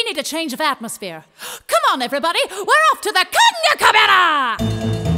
need a change of atmosphere. Come on, everybody, we're off to the Cogna Cabana!